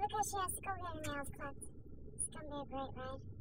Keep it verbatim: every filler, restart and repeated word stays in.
because she has to go get her nails clipped. It's gonna be a great ride.